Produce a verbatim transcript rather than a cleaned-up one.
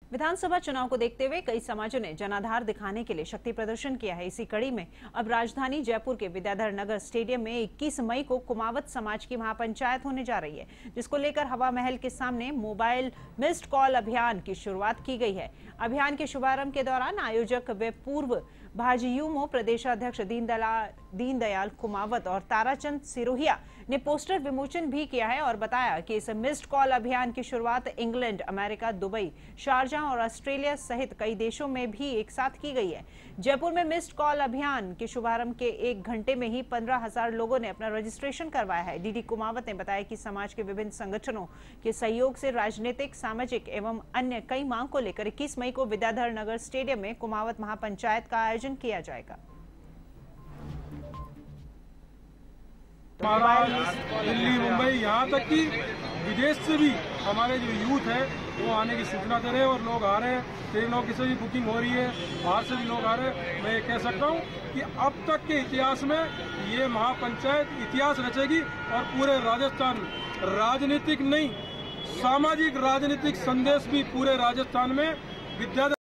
विधानसभा चुनाव को देखते हुए कई समाजों ने जनाधार दिखाने के लिए शक्ति प्रदर्शन किया है। इसी कड़ी में अब राजधानी जयपुर के विद्याधर नगर स्टेडियम में इक्कीस मई को कुमावत समाज की महापंचायत होने जा रही है, जिसको लेकर हवा महल के सामने मोबाइल मिस्ड कॉल अभियान की शुरुआत की गई है। अभियान के शुभारंभ के दौरान आयोजक व पूर्व भाजयुमो प्रदेशाध्यक्ष दीनदयाल दीनदयाल कुमावत और ताराचंद सिरोहिया ने पोस्टर विमोचन भी किया है और बताया कि इस मिस्ड कॉल अभियान की शुरुआत इंग्लैंड, अमेरिका, दुबई, शारजाह और ऑस्ट्रेलिया सहित कई देशों में भी एक साथ की गई है। जयपुर में मिस्ड कॉल अभियान के शुभारंभ के एक घंटे में ही पंद्रह हजार लोगों ने अपना रजिस्ट्रेशन करवाया है। डीडी कुमावत ने बताया कि समाज के विभिन्न संगठनों के सहयोग से राजनीतिक, सामाजिक एवं अन्य कई मांग को लेकर इक्कीस मई को विद्याधर नगर स्टेडियम में कुमावत महापंचायत का आयोजन किया जाएगा। महाराष्ट्र, दिल्ली, मुंबई, यहाँ तक कि विदेश से भी हमारे जो यूथ है वो आने की सूचना दे रहे हैं और लोग आ रहे हैं। ट्रेनों की से भी बुकिंग हो रही है, बाहर से भी लोग आ रहे हैं। मैं ये कह सकता हूँ कि अब तक के इतिहास में ये महापंचायत इतिहास रचेगी और पूरे राजस्थान, राजनीतिक नहीं, सामाजिक राजनीतिक संदेश भी पूरे राजस्थान में विद्याधर